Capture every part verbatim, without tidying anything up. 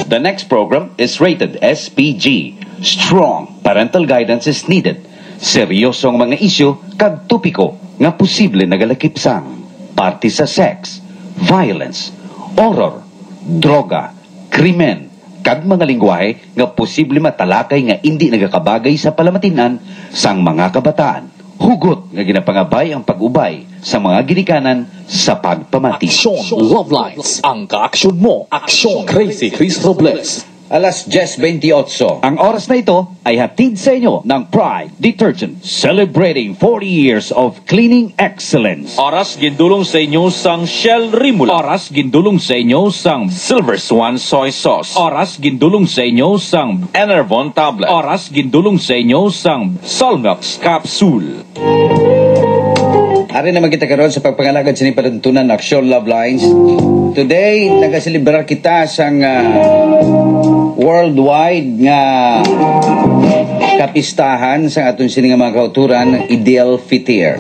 The next program is rated S P G. Strong parental guidance is needed. Seryosong mga isyu kag tupiko nga posible nagalakipsang. Party sa sex, violence, horror, droga, krimen, kag mga lingwahe nga posible matalakay nga hindi nagakabagay sa palamatinan sang mga kabataan. Hugot nga ginapangabay ang pag-ubay sa mga ginikanan sa pagpamati. Aksyon Love Lines. Ang ka-aksyon mo. Aksyon Crazy Chris Robles. Alas diyes beintiocho. Ang oras na ito ay hatid sa inyo ng Pride Detergent, celebrating forty years of cleaning excellence. Oras gindulong sa inyo sang Shell Rimula. Oras gindulong sa inyo sang Silver Swan Soy Sauce. Oras gindulong sa inyo sang Enervon Tablet. Oras gindulong sa inyo sang Solnox Capsule. Ari naman kita karon sa pagpangalagad sa panuntunan ng Aksyon Love Lines. Today, nagaselebrar kita sang uh, worldwide nga kapistahan sa atong sini nga mga kauturan Idil Fitr.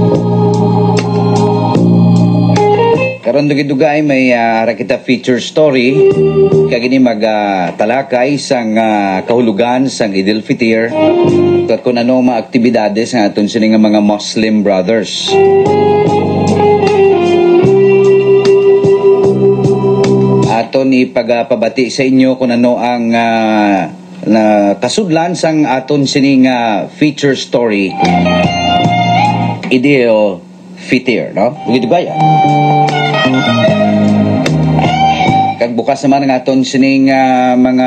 Karon dugay-dugay may uh, kita feature story kagini magtalakay uh, sang uh, kahulugan sang Idil Fitr kung ano mga aktibidades ng atong sini nga mga Muslim brothers. Aton ipagpabati sa inyo kung ano ang uh, na kasudlan sang aton sini nga feature story Idil Fitr, no? Dugay-dugay. Kag bukas naman ng aton sining uh, mga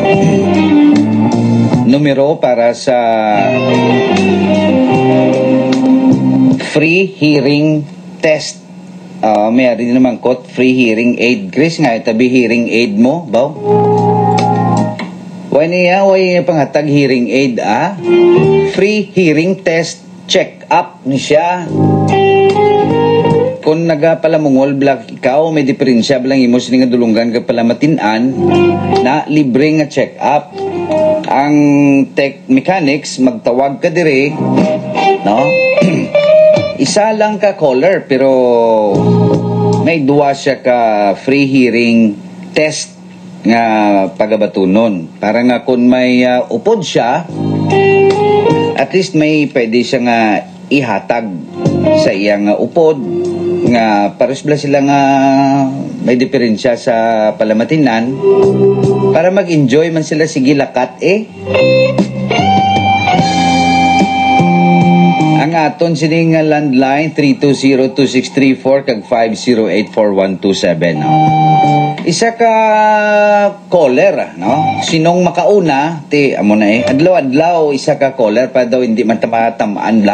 numero para sa free hearing test. Uh, may rin naman kot free hearing aid. Chris nga tabi hearing aid mo, baw? Why niya, why panghatag hearing aid, ah? Free hearing test check up ni siya. Kung nagapalamungol black ikaw, may diferensya balang imo sining nga dulungan ka palamatinan na libre nga check up. Ang tech mechanics magtawag ka dire, no? Isa lang ka caller pero may duwa siya ka free hearing test nga pagabatunon. Para nga kung may uh, upod siya, at least may pwede siya nga ihatag sa iyang uh, upod nga pares bala sila nga may diferensya sa palamatinan para mag-enjoy man sila sige lakat eh. Ang aton sining landline three two zero two six three four kag five zero eight four one two seven, no? Isa ka caller, no? Sinong makauna ti amo na eh adlaw-adlaw isa ka caller pa daw hindi man tamatamaan la.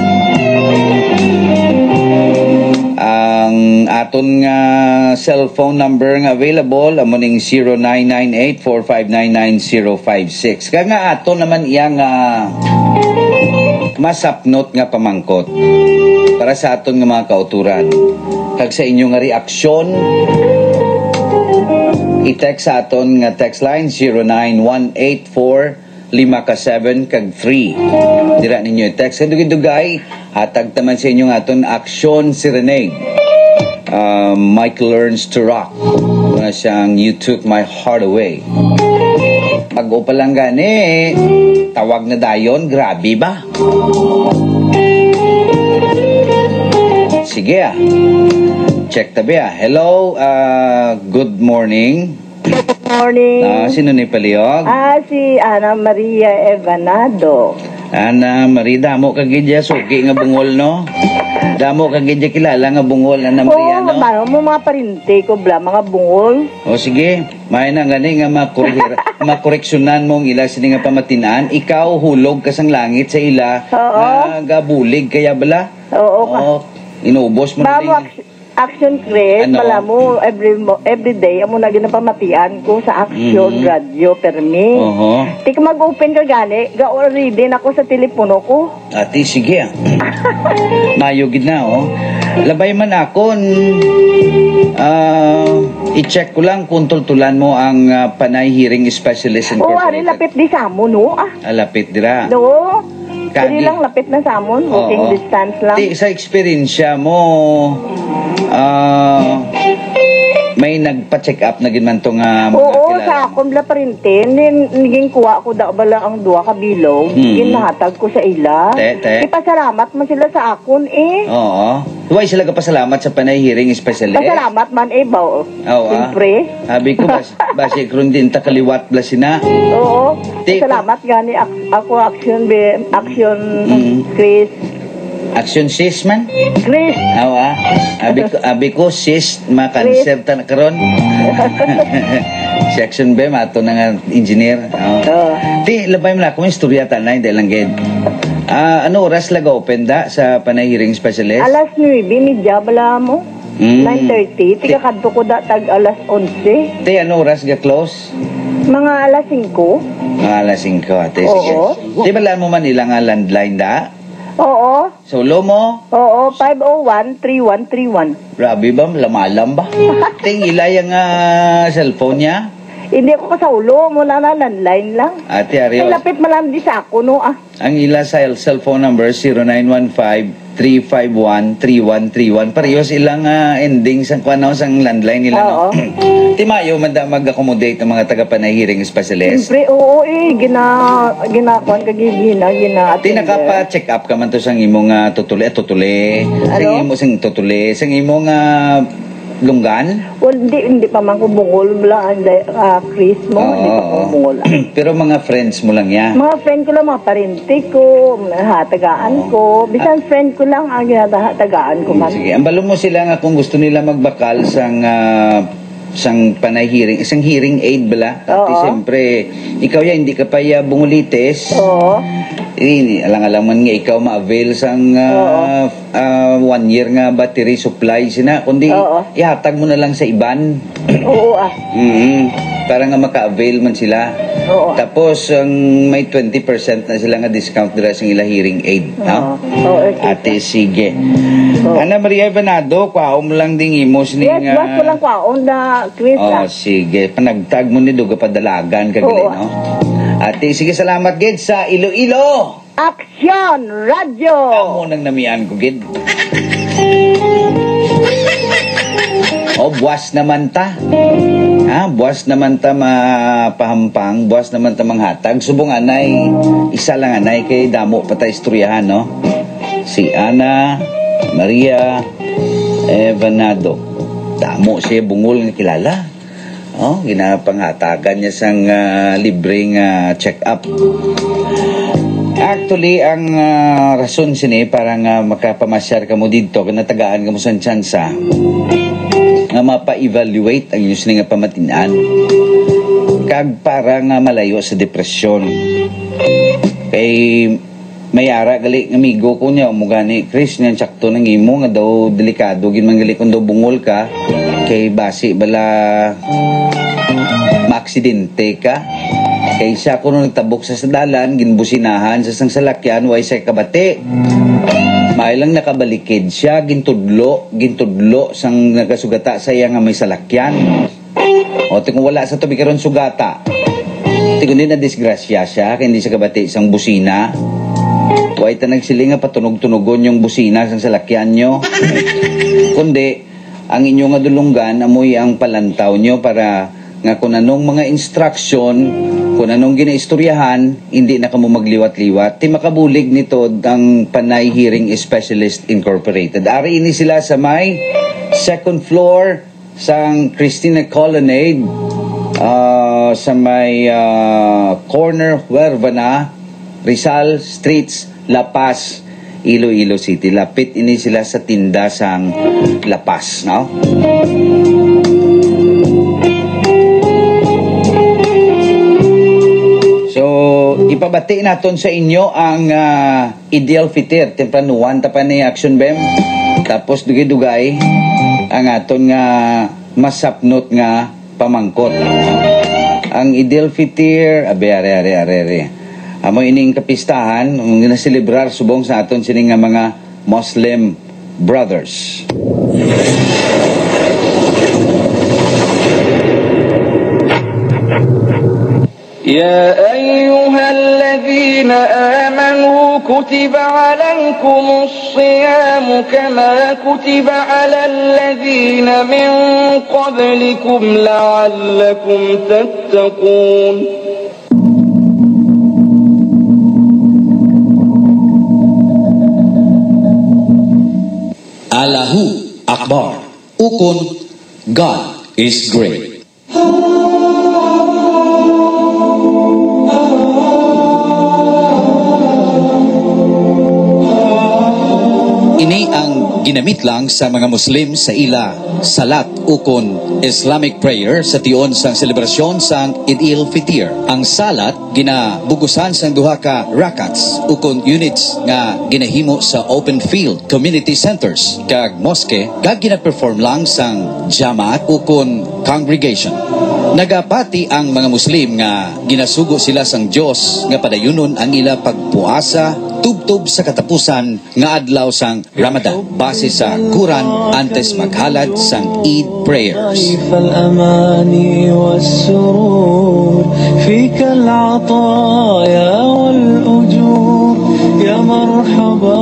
Ang aton nga cellphone number nga available amo ning zero nine nine eight four five nine nine zero five six. Kaya nga aton naman iyang uh, masapnot nga pamangkot para sa aton nga mga kauturan. Kag sa inyo nga reaksyon, i-text sa aton nga text line zero nine one eight four lima ka seven kag free. Dira ninyo i-text. Kag dugay-dugay, hatag taman sa inyo nga aton aksyon si Reneg. Uh, Mike Learns to Rock. Una siyang You Took My Heart Away. Pag-o pa lang gani, tawag na dayon, grabe ba? Sige ah. Check tabi ah. Hello, uh, good morning. Good morning. Ah, sino ni palihog? Ah, si Ana Maria Evanado. Ana Maria, damo kagidya suki nga bungol, no? Damo kagidya kilala nga bungol, Ana Maria, no? Oo, mo mga parinte ko bla, mga bungol. O sige, may na gani nga makoreksyonan mong ila sini nga pamatinaan. Ikaw hulog ka sang langit sa ila. Oo. Uh, gabulig kaya bala? Oo. Oo. Inubos mo na Bago Action Chris, Ano? pala mo, every, mo- every day, amo na ginapamatian ko sa Action Mhm. Radio Permi. Oho. Di ka mag-open ka gani, ga-already na ako sa telepono ko. Ati, sige ah. Mayugid na, oh. Labay man ako, uh, i-check ko lang kung tultulan mo ang uh, Panay Hearing Specialist Oo, Incorporated. ari, lapit di sa mo, no? Ah, Ah, lapit dira. no? Kagi. Ari lang, lapit na sa mo, walking Oo. distance lang. Ti, sa experience mo, ah, may nagpa-check up na ginman to nga mga Oo, kilala. sa akong la parintin, nin- naging kuha ko daw bala ang duwa ka bilog, Hmm. ginahatag ko sa ila. Te, te. Ipasalamat man sila sa akon eh. Oo. Huwag sila kapasalamat sa panay hearing specialist. Pasalamat man eh, ba? Oo, ah. Siyempre. Sabi ko, bas, basi kron din takaliwat bla sina. Oo. Te- Pasalamat gani ak- ako action be action Mm. Chris. Action sis man. Chris. Oo ah. Abi ko, abi ko sis, ma-cancer ta na karon. Si Action B, mato na nga engineer. Oo. Oo. Di, labay mo na akong istorya tanay, dahil lang gid. Ah, ano oras laga open da sa panay hearing specialist? Alas nueve, media bala mo. Mm. nine thirty. Tika kadto ko da tag alas eleven. Te, ano oras ga close? Mga alas five. Mga alas singko, ate. Sige. Oo. Di ba lang mo man ilang nga landline da? Oo. Solo mo? Oo, five oh one, three one three one. Grabe ba? Lamalam ba? Ting ilay ang ah, cellphone niya? Hindi ako kasaulo, mula na landline lang. Ate Ay, Ariel, lapit malam di sa ako, no ah. ang ila sa cellphone number zero nine one five, three five one, three one three one. Parehas ilang ah, ending sa kuano sang landline nila, Oo. no? Timayo, manda mag-accommodate ng mga taga-panay hearing specialist. Siyempre, oo eh, gina, ginakuan ka gina, gina. Ti nakapa-check up ka man to sang imong uh, tutuli, tutuli. Sang Ano? imo sang tutuli, sang imong uh, lunggan. Well, hindi, hindi pa man ko bungol, bla, uh, Chris mo, hindi pa ko Oo. bungol. Pero mga friends mo lang ya. Mga friend ko lang, mga parente ko, mga hatagaan ko. Bisan friend ko lang ang ginatagaan ko man. Sige, ambalo mo sila nga kung gusto nila magbakal sang ah, sang panay hearing, isang hearing aid bala. At Oo. siyempre, ikaw ya hindi ka pa ya bungulites. Oo. Eh, alang-alang man nga ikaw ma-avail sang ah, ah, one year nga battery supply sina kundi Oo. ihatag mo na lang sa iban. Oo ah. Mhm. Para nga maka-avail man sila. Oo. Tapos ang may twenty percent na sila nga discount dira sa ila hearing aid, Oo. no? Oo, okay. Ate sige. Oo. Ana Maria Ivanado, kwaom lang ding imos ning Yes, was ko lang kwaon na Chris Oh, ah. sige. Panagtag mo ni duga padalagan kagili, Oo. no? Ate, sige, salamat gid sa Iloilo. Action Radio! Amo nang namian ko gid. Oh, buwas naman ta. Ha, buwas naman ta mapahampang, buwas naman ta manghatag. Subong anay, isa lang anay kay damo pa ta istoryahan, no? Si Ana Maria Evanado. Damo siya bungol nga kilala. Oh, ginapanghatagan niya sang ah, libreng ah, check-up. Actually, ang ah, rason sini para nga makapamasyar ka mo dito, kung natagaan ka mo sa tsansa, nga mapa-evaluate ang inyong sini nga pamatinan. Kag para nga malayo sa depresyon. Kay mayara gali ng amigo ko niya, umugani, Chris, niyan sakto ng imo, nga daw delikado, ginmanggali kung daw bungol ka, kay basi bala maaksidente ka. Kaysa ko nung nagtabok sa sadalan, ginbusinahan sa sang salakyan, way sa kabate. May lang nakabalikid siya, gintudlo, gintudlo sang nagasugata sa iya nga may salakyan. O, kung wala sa tubig karon sugata, tingin din na disgrasya siya, kaya hindi siya kabate isang busina. Way ta nagsiling nga patunog-tunogon yung busina sang salakyan nyo. Kundi, ang inyong nga dulunggan, amoy ang palantaw nyo para nga kung anong mga instruction, kung anong ginaistoryahan, hindi na kamo magliwat-liwat. Ti makabulig nito ang Panay Hearing Specialist Incorporated. Ari ini sila sa may second floor sang Christina Colonnade, uh, sa may uh, corner Huervana, Rizal Streets, La Paz, Iloilo City. Lapit ini sila sa tinda sang La Paz, no? So, ipabati naton sa inyo ang uh, Ideal Fitter, tempranuan ta pa ni Action Bem. Tapos dugay-dugay ang aton nga masapnot nga pamangkot. Ang Ideal Fitter, abe are are are are. Amo ining kapistahan, ang ginaselebrar subong sa aton sining nga mga Muslim brothers. يا أيها الذين آمنوا كتب عليكم الصيام كما كتب على الذين من قبلكم لعلكم تتقون. Allahu Akbar. Ukon, God is great. Ini ang ginamit lang sa mga Muslim sa ila salat ukon Islamic prayer sa tion sang selebrasyon sang Eid al-Fitr. Ang salat ginabugusan sang duha ka rakats ukon units nga ginahimo sa open field community centers kag mosque kag gina-perform lang sang jamaat ukon congregation. Nagapati ang mga Muslim nga ginasugo sila sang Dios nga padayunon ang ila pagpuasa tubtob sa katapusan nga adlaw sang Ramadan base sa Quran antes maghalad sang Eid prayers. الأماني والسرور فيك العطايا والأجور يا مرحبا.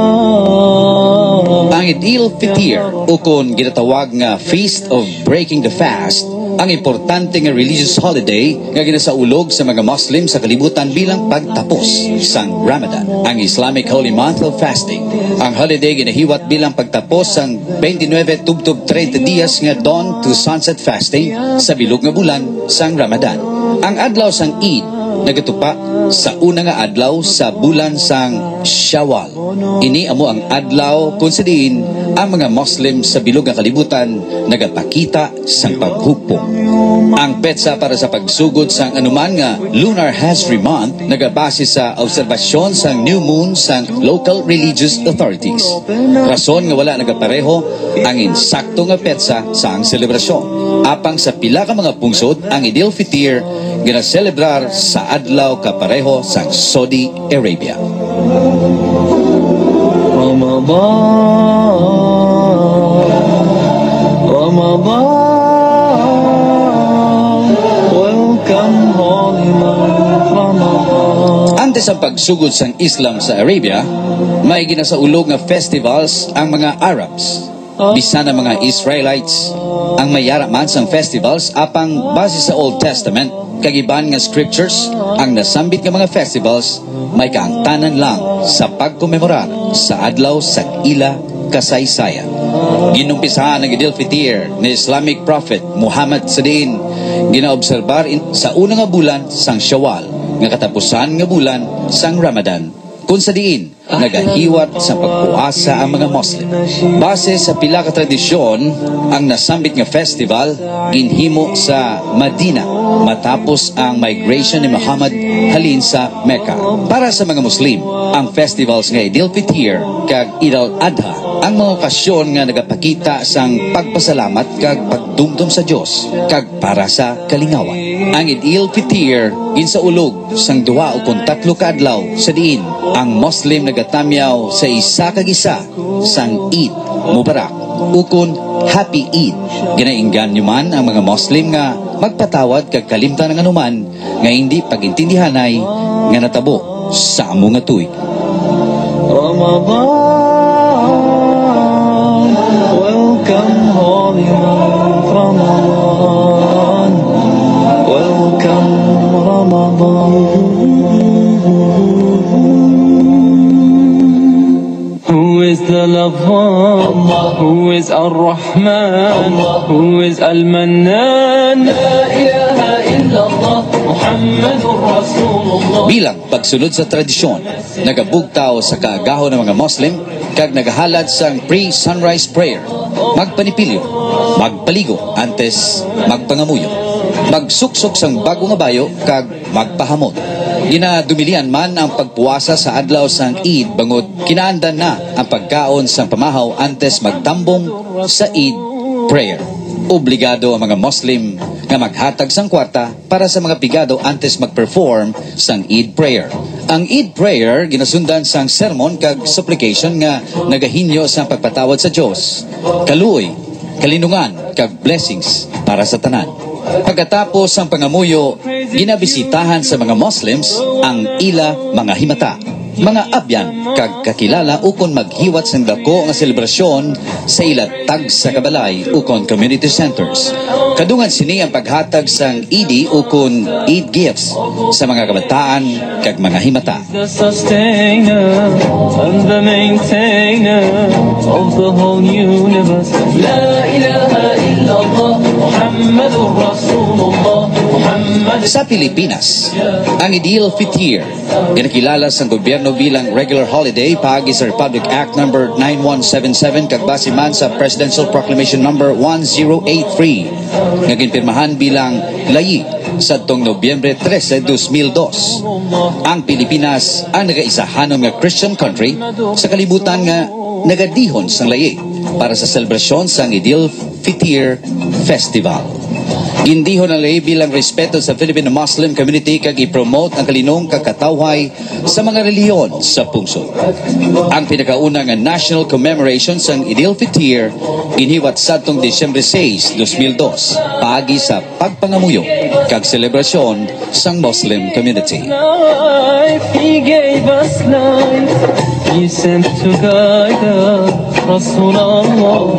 Ang Eid al-Fitr ukon ginatawag nga Feast of Breaking the Fast, ang importante nga religious holiday nga ginasaulog sa mga Muslim sa kalibutan bilang pagtapos sang Ramadan, ang Islamic holy month of fasting. Ang holiday ginahiwat bilang pagtapos sang twenty-nine tubtob thirty dias nga dawn to sunset fasting sa bilog nga bulan sang Ramadan. Ang adlaw sang Eid nagatupa sa una nga adlaw sa bulan sang Shawwal. Ini amo ang adlaw kung sa diin ang mga Muslim sa bilog nga kalibutan nagapakita sang paghugpong. Ang petsa para sa pagsugod sang anuman nga Lunar Hazri Month nagabase sa obserbasyon sang new moon sang local religious authorities. Rason nga wala nagapareho ang insakto nga petsa sang selebrasyon. Apang sa pila ka mga pungsod, ang Eid al-Fitr ginaselebrar sa adlaw kapareho sang Saudi Arabia. Ramadan, Ramadan, welcome holy month Ramadan. Antes ang pagsugod sang Islam sa Arabia, may ginasaulog nga festivals ang mga Arabs. Bisan ang mga Israelites ang mayara man sang festivals apang base sa Old Testament kagiban nga scriptures ang nasambit nga mga festivals may kaangtanan lang sa pagkomemorar sa adlaw sa ila kasaysayan. Ginumpisahan ang Eid al-Fitr ni Islamic prophet Muhammad Sadin ginaobserbar in, sa una nga bulan sang Shawwal nga katapusan nga bulan sang Ramadan kung sa diin nagahiwat sa pagpuasa ang mga Muslim. Base sa pila ka tradisyon, ang nasambit nga festival ginhimo sa Madina matapos ang migration ni Muhammad halin sa Mecca. Para sa mga Muslim, ang festivals nga Eid al-Fitr kag Eid al-Adha ang mga okasyon nga nagapakita sang pagpasalamat kag pagdumdum sa Dios kag para sa kalingawan. Ang Eid al-Fitr ginsaulog sang duha o kung tatlo ka adlaw sa diin ang Muslim nagatamyaw sa isa kag isa sang Eid Mubarak ukon Happy Eid. Ginainggan nyo man ang mga Muslim nga magpatawad kag kalimtan ng anuman nga hindi pagintindihanay nga natabo sa amo nga tuig. Ramadan, welcome holy month Ramadan, welcome Ramadan. Who is the Love-One? Who is Ar-Rahman? Who is Al-Mannan? La ilaha illallah Muhammadur Rasulullah. Bilang pagsunod sa tradisyon, nagabugtaw sa kaagahon ng mga Muslim kag nagahalad sang pre-sunrise prayer, magpanipilyo, magpaligo antes magpangamuyo, magsuksok sang bago nga bayo kag magpahamot. Ginadumilian man ang pagpuasa sa adlaw sang Eid bangod kinaandan na ang pagkaon sang pamahaw antes magtambong sa Eid prayer. Obligado ang mga Muslim nga maghatag sang kwarta para sa mga pigado antes magperform sang Eid prayer. Ang Eid prayer ginasundan sang sermon kag supplication nga nagahinyo sa pagpatawad sa Dios, kaluoy, kalinungan kag blessings para sa tanan. Pagkatapos ang pangamuyo, ginabisitahan sa mga Muslims ang ila mga himata, mga abyan kag kakilala ukon maghiwat sang dako nga selebrasyon sa ila tag sa kabalay ukon community centers. Kadungan sini ang paghatag sang Eid ukon Eid gifts sa mga kabataan kag mga himata. The sustainer and the maintainer of the whole universe. La ilaha illallah Muhammadur Rasulullah Muhammad. Sa Pilipinas, ang Idil Fitr, ginakilala sa gobyerno bilang regular holiday paagi sa Republic Act number nine one seven seven kag base man sa Presidential Proclamation number one zero eight three nga ginpirmahan bilang layi sa tong Nobyembre trese, two thousand two. Ang Pilipinas ang nagaisahanon nga Christian country sa kalibutan nga nagadihon sang layi para sa selebrasyon sang Idil Fitr Festival. Gindihon ang lahi bilang respeto sa Filipino Muslim community kag i-promote ang kalinong kakatawhay sa mga reliyon sa pungsod. Ang pinakauna nga national commemoration sang Idil Fitr ginhiwat sadtong Disyembre six, two thousand two paagi sa pagpangamuyo kag selebrasyon sang Muslim community. Life, he gave us life. He sent to guide us, Rasulullah.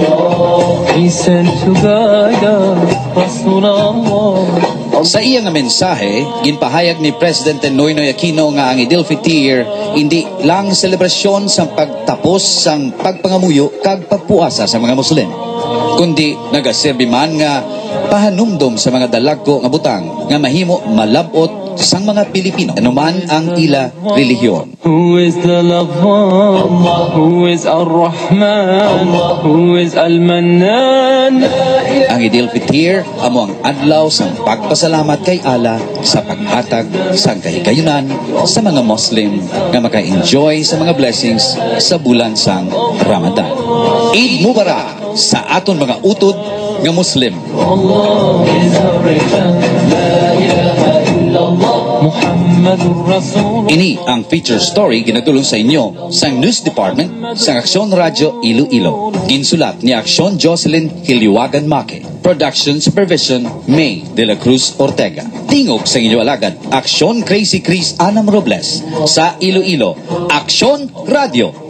He sent to guide us, Rasulullah. Sa iyang nga mensahe, ginpahayag ni Presidente Noynoy Aquino nga ang Idil Fitr hindi lang selebrasyon sa pagtapos sang pagpangamuyo kag pagpuasa sa mga Muslim, kundi nagaserbi man nga pahanumdom sa mga dalagko nga butang nga mahimo malabot sang mga Pilipino anuman ang ila relihiyon. Who is the loved one? Who is Ar-Rahman? Who is Al-Mannan? Ang Idil Fitr amo ang adlaw sang pagpasalamat kay Allah sa paghatag sang kahigayunan sa mga Muslim nga maka-enjoy sa mga blessings sa bulan sang Ramadan. Eid Mubarak sa aton mga utod nga Muslim. Allah is our La ilaha illallah Muhammadur Rasul. Ini ang feature story ginadulong sa inyo sa News Department sa Aksyon Radio Iloilo. Ginsulat ni Aksyon Jocelyn Hiliwagan Make. Production Supervision May de la Cruz Ortega. Tingog sa inyo alagad Aksyon Crazy Chris Anam Robles sa Iloilo. Aksyon Radio.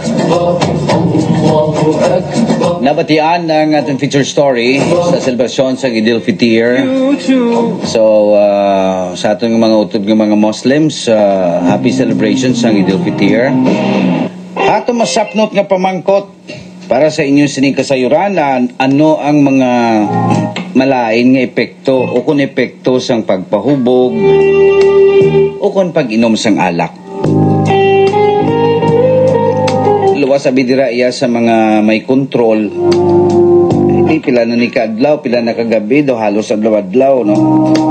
Nabatian ang ating feature story sa selebrasyon sa Idil Fitr. So, uh, sa atong mga utod ng mga Muslims, uh, happy celebrations sa Idil Fitr. Ato masapnot nga pamangkot para sa inyong sining kasayuran na ano ang mga malain nga epekto o kung epekto sang pagpahubog o kung pag-inom sang alak. Luwas sa bidira iya sa mga may kontrol. Hindi pila na ni kaadlaw, pila na kagabi, do halos adlaw-adlaw, no?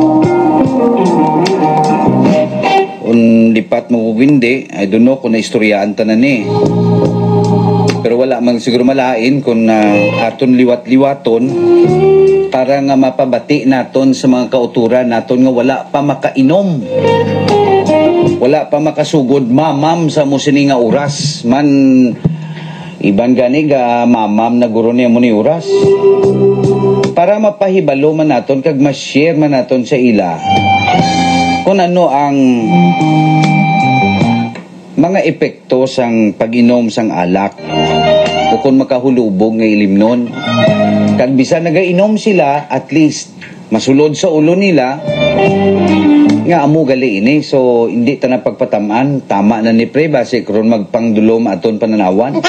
Kung lipat mo hindi, I don't know kung naistoryaan ta na ni. Pero wala mang siguro malain kung uh, aton liwat-liwaton para nga mapabati naton sa mga kauturan naton nga wala pa makainom. Wala pa makasugod mamam sa musini nga oras man iban gani ga mamam na guro niya mo ni oras para mapahibalo man naton kag ma-share man naton sa ila kung ano ang mga epekto sang pag-inom sang alak o kung makahulubog nga ilimnon kag bisan nagainom sila at least masulod sa ulo nila nga amo gali ini, so hindi ta na pagpatamaan, tama na ni pre base karon magpangdulom aton pananawan.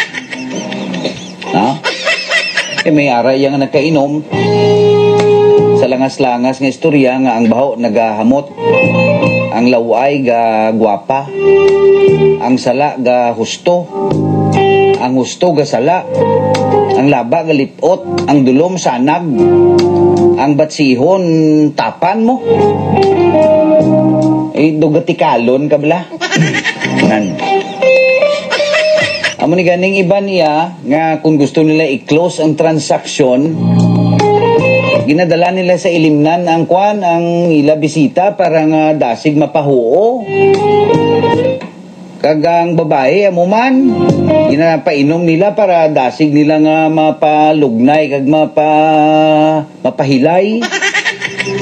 Ha? Eh may ara yang nagkainom sa langas-langas nga istorya nga ang baho nagahamot, ang laway ga gwapa, ang sala ga husto, ang husto ga sala, ang laba ga lipot, ang dulom sanag, ang batsihon tapan mo. Eh, dugatikalon ka bala. Nan. Amo ni ganing iba niya nga kung gusto nila i-close ang transaksyon, ginadala nila sa ilimnan ang kwan, ang ila bisita para nga dasig mapahuo. Kagang babae, amo man, ginapainom nila para dasig nila nga mapalugnay kag mapa mapahilay.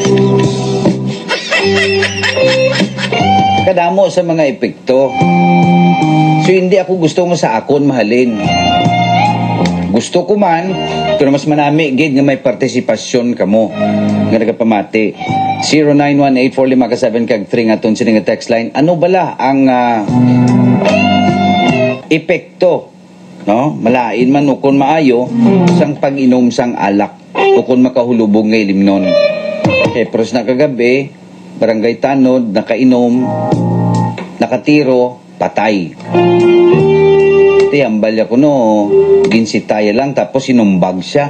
Kadamo sa mga epekto. So hindi ako gusto mo sa akon mahalin. Gusto ko man, pero mas manami gid nga may partisipasyon kamo nga nagapamati. zero nine one eight four lima seven kag three nga ton sini nga text line. Ano bala ang uh, epekto, no? Malain man ukon maayo sang pag-inom sang alak ukon makahulubog nga ilimnon. Okay, pros na kagabi, barangay tanod, nakainom, nakatiro, patay. Iti, ambal ako no, ginsitaya lang, tapos sinumbag siya.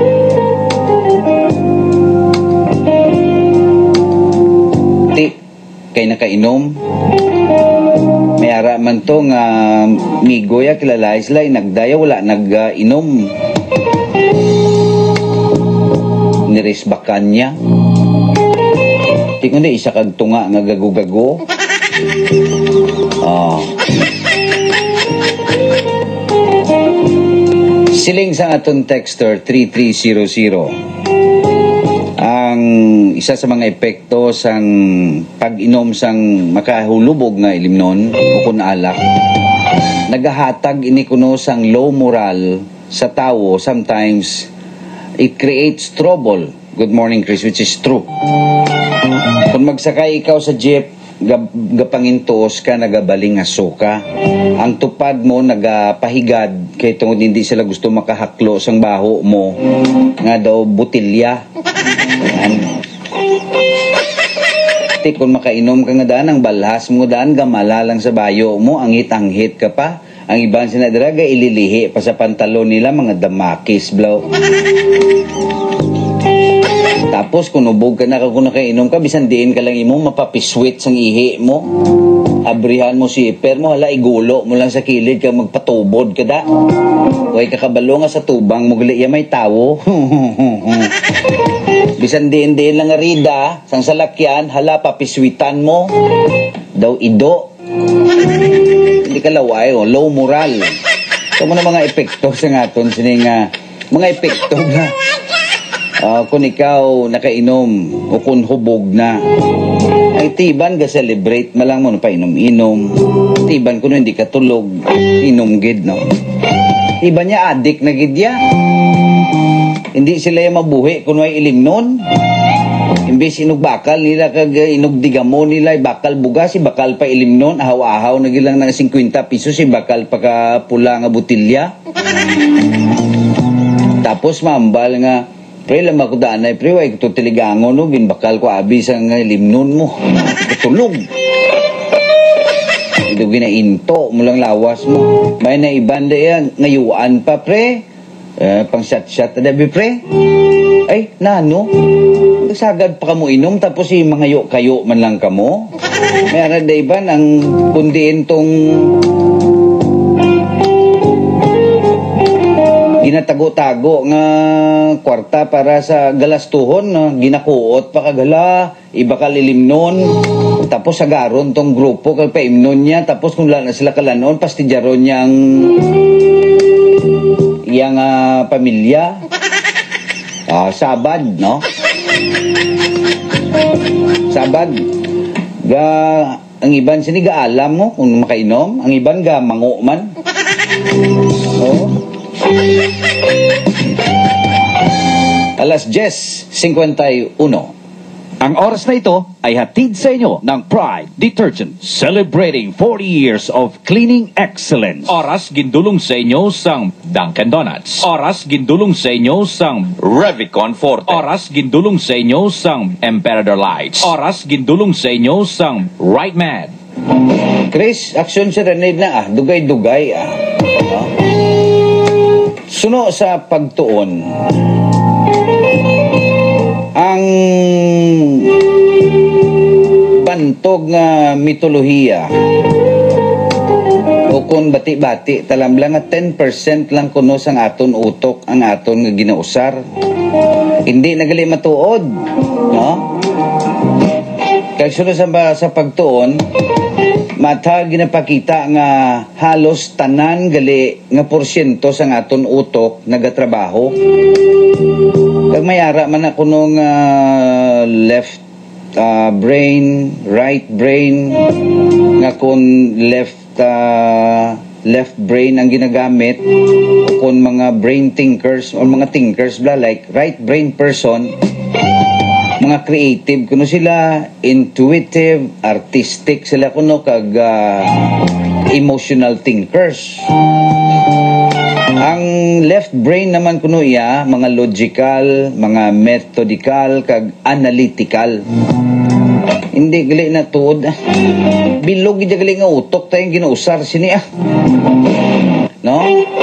Iti, kay nakainom. May ara man to nga migoya, kilala isla, nagdaya, wala nag-inom. Nirisbakan niya. Iti, kundi isa kag tunga nga gago-gago. Oh. Siling sa aton texter three three zero zero. Ang isa sa mga epekto sang pag-inom sang makahulubog nga ilimnon o kun alak, nagahatag ini kuno sang low moral sa tawo. Sometimes it creates trouble. Good morning, Chris, which is true. Kung magsakay ikaw sa jeep, gapangintuos ka, nagabaling aso ka. Ang tupad mo nagapahigad kay tungod hindi sila gusto makahaklo sang baho mo nga daw butilya. Ti kung makainom ka nga daan, ang balhas mo daan gamala lang sa bayo mo, angit-anghit ka pa. Ang ibang sinadiraga ililihi pa sa pantalon nila, mga damakis blow. Tapos kung ubog ka na, kung nakainom ka, bisan diin ka lang imo, mapapiswit sang ihi mo. Abrihan mo si iper mo, hala igulo mo lang sa kilid ka, magpatubod ka da. Huwag kakabalo nga sa tubang, mugli ya may tawo. Bisan diin-diin lang nga rida, sang salakyan, hala papiswitan mo. Daw ido. Hindi ka laway, oh, low moral. Ito mo na mga epekto sa ngaton, sining uh, mga epekto na. Uh, kung ikaw nakainom o kung hubog na, ay tiban ka celebrate malang mo na pa inom-inom. Tiban kung hindi ka tulog, inom gid, no? Iba niya adik na gid ya. Hindi sila yung mabuhi kung may ilimnon. Imbis inugbakal nila kag inugdigamo nila, bakal bugas, si bakal pa ilimnon, ahaw-ahaw na gilang ng fifty pesos, si bakal pa ka pula nga butilya. Tapos mambal nga, pre, lamang ko daan na, pre, way ito tiligango, no? Ginbakal ko abis ang limnon mo. Katulog. Ito ginainto mo lang lawas mo. May naibanda yan, ngayuan pa, pre. Uh, pang shot-shot na dabi, pre. Ay, nano? Sagad pa kamo inom, tapos yung mga kayo man lang kamo. May arad na iban, ang kundiin tong ginatago-tago nga kwarta para sa galastuhon, no? Ginakuot pa kagala, iba ka lilimnon, tapos sagaron tong grupo kag paimnon niya, tapos kung na sila kalanon, pastidyaron niyang iyang uh, pamilya. Ah, sabad, no? Sabad. Ga ang iban sini ga alam mo kung makainom, ang iban ga mango man. Oh. Alas diyes fifty-one. Ang oras na ito ay hatid sa inyo ng Pride Detergent, celebrating forty years of cleaning excellence. Oras gindulong sa inyo sang Dunkin' Donuts. Oras gindulong sa inyo sang Revicon Forte. Oras gindulong sa inyo sang Emperador Lights. Oras gindulong sa inyo sang Right Mad. Chris, action sa renid na ah, dugay-dugay ah. No? Suno sa pagtuon, ang bantog nga mitolohiya o kung bati-bati talam lang nga ten percent lang kuno sang aton utok ang aton nga ginausar, hindi nagali matuod, no? Kaya sunod sa, sa pagtuon, mata ginapakita nga halos tanan gali nga porsyento sang aton utok nagatrabaho. Kag may ara man ako nung uh, uh, left uh, brain, right brain, nga kung left uh, left brain ang ginagamit, o kung mga brain thinkers o mga thinkers bla, like right brain person, mga creative kuno sila, intuitive, artistic sila kuno, kag uh, emotional thinkers. Ang left brain naman kuno iya mga logical, mga methodical, kag analytical. Hindi gali na tuod. Bilog gid gali nga utok tayong ginausar sini ah. No?